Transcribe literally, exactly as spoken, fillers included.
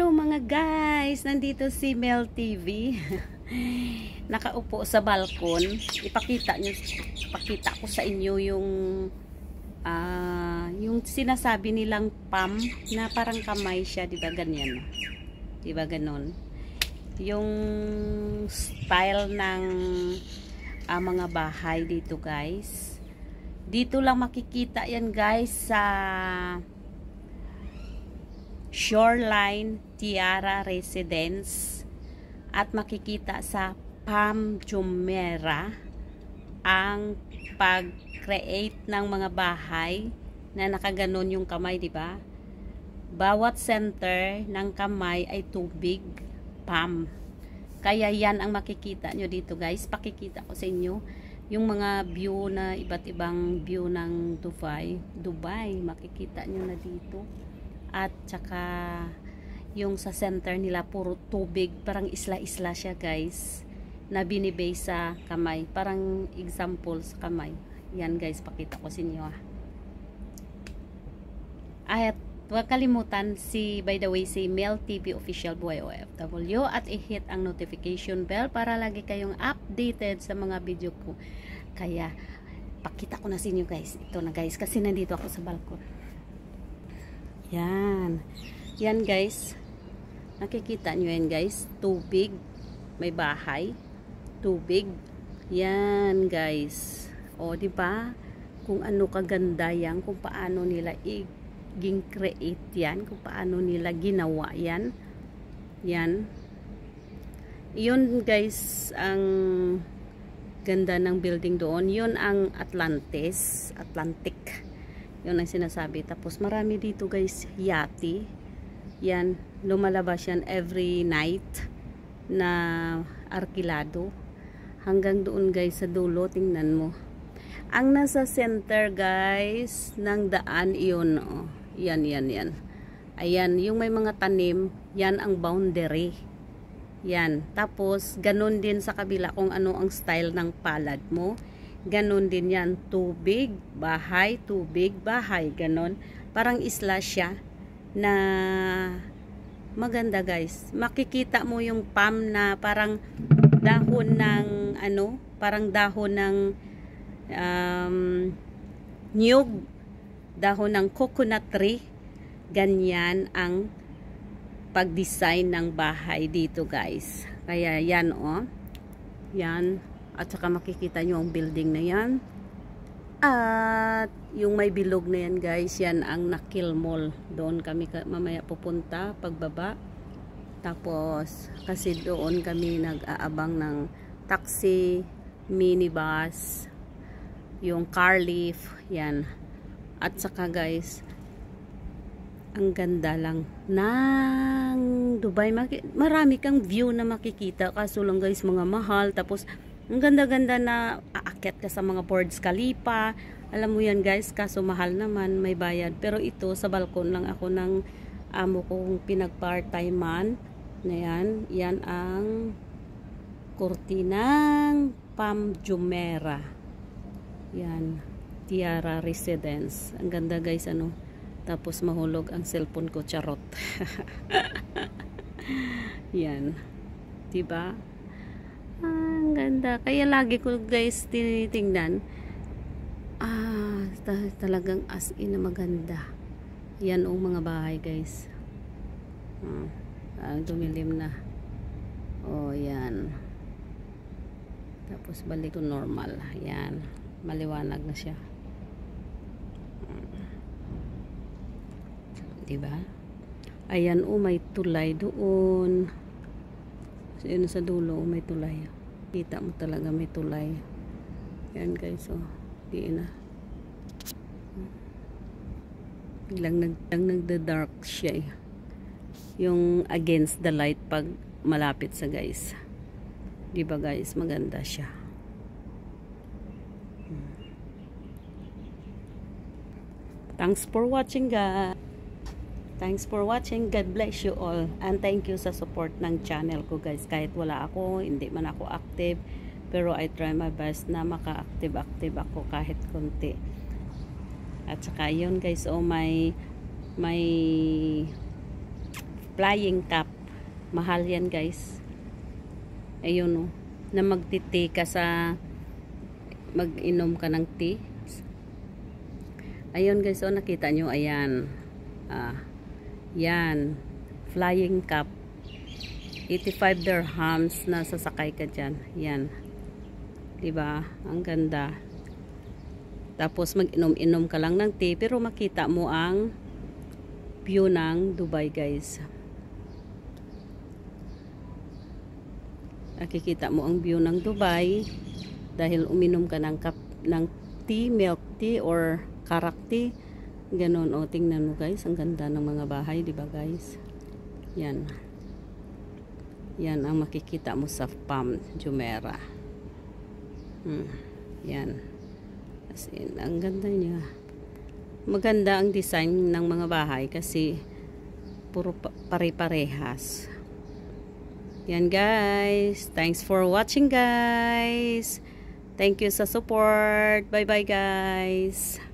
Hello mga guys, nandito si Mel T V. Nakaupo sa balkon. Ipakita niyo, ipakita ko sa inyo yung uh, yung sinasabi nilang palm na parang kamay siya, 'di ba ganyan? 'Di ba ganon? Yung style ng uh, mga bahay dito, guys. Dito lang makikita 'yan, guys, sa Shoreline Tiara Residence, at makikita sa Palm Jumeirah ang pag-create ng mga bahay na nakaganon yung kamay, di ba? Bawat center ng kamay ay tubig, palm. Kaya yan ang makikita nyo dito, guys. Pakikita ko sa inyo yung mga view na iba't ibang view ng Dubai. Dubai, makikita nyo na dito. At saka yung sa center nila puro tubig, parang isla-isla siya, guys, na binibay sa kamay, parang example sa kamay. Yan, guys, pakita ko sa inyo, ah. At huwag kalimutan si, by the way, si Mel T V Official Buhay O F W, at i-hit ang notification bell para lagi kayong updated sa mga video ko. Kaya pakita ko na sa inyo, guys, ito na, guys, kasi nandito ako sa balkon. Yan. Yan, guys. Nakikita nyo yan, guys. Tubig. May bahay. Tubig. Yan, guys. O, diba? Kung ano kaganda yan. Kung paano nila i-create yan. Kung paano nila ginawa yan. Yan. Yun, guys, ang ganda ng building doon. Yun ang Atlantis. Atlantic. Yun ang sinasabi. Tapos marami dito, guys, yati. Yan, lumalabas yan every night na arkilado. Hanggang doon, guys, sa dulo, tingnan mo. Ang nasa center, guys, ng daan, yun, oh. Yan, yan, yan. Ayan, yung may mga tanim, yan ang boundary. Yan. Tapos, ganun din sa kabila kung ano ang style ng palad mo. Ganon din yan, tubig, bahay, tubig, bahay, ganon. Parang isla siya na maganda, guys. Makikita mo yung palm na parang dahon ng ano, parang dahon ng um, niyog, dahon ng coconut tree. Ganyan ang pag-design ng bahay dito, guys. Kaya yan, oh. Yan. At saka makikita nyo ang building na yan. At yung may bilog na yan, guys, yan ang Nakil Mall. Doon kami mamaya pupunta pagbaba. Tapos kasi doon kami nag-aabang ng taxi, minibus, yung car lift, yan. At saka, guys, ang ganda lang ng Dubai. Marami kang view na makikita, kaso lang, guys, mga mahal. Tapos ang ganda-ganda na aakyat ka sa mga Burj Khalifa. Alam mo yan, guys, kaso mahal naman, may bayad. Pero ito, sa balkon lang ako ng amo kong pinag-part-time-man na yan. Yan ang kurtinang Palm Jumeirah. Yan, Tiara Residence. Ang ganda, guys, ano. Tapos mahulog ang cellphone ko, charot. Yan. Diba? Ah, ang ganda. Kaya lagi ko, guys, tinitingnan. Ah, talagang as in na maganda. Yan ang mga bahay, guys. Ah, ah, dumilim na. Oh, yan. Tapos balik to normal. Yan. Maliwanag na siya. Diba? Ayan, oh, may tulay doon. So, yun sa dulo, may tulay. Kita mo talaga may tulay. Yan, guys, oh. Di na. Biglang nag, nagda-dark siya, eh. Yung against the light pag malapit sa, guys. Diba, guys? Maganda siya. Thanks for watching, guys. Thanks for watching. God bless you all. And thank you sa support ng channel ko, guys. Kahit wala ako, hindi man ako active. Pero I try my best na maka-active-active ako kahit konti. At saka yun, guys, oh, may may flying cup. Mahal yan guys. Ayun o. Na magti-tea ka sa mag-inom ka ng tea. Ayun guys, oh, nakita nyo, ayan. Ah, yan. Flying cup. eighty-five dirhams na sasakay ka dyan. Yan. Diba? Ang ganda. Tapos mag-inom-inom ka lang ng tea, pero makita mo ang view ng Dubai guys. Nakikita mo ang view ng Dubai dahil uminom ka ng cup ng tea, milk tea or karak tea. Ganon, o, tingnan mo guys, ang ganda ng mga bahay, di ba guys? Yan. Yan ang makikita mo sa Palm Jumeirah. Hmm. Yan. As in, ang ganda niya. Maganda ang design ng mga bahay kasi puro pare-parehas. Yan guys. Thanks for watching guys. Thank you sa support. Bye bye guys.